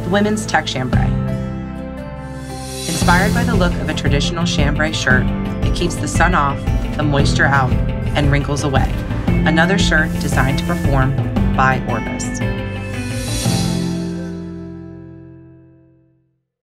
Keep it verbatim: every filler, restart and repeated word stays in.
women's Tech Chambray. Inspired by the look of a traditional chambray shirt, it keeps the sun off, the moisture out, and wrinkles away. Another shirt designed to perform by Orvis.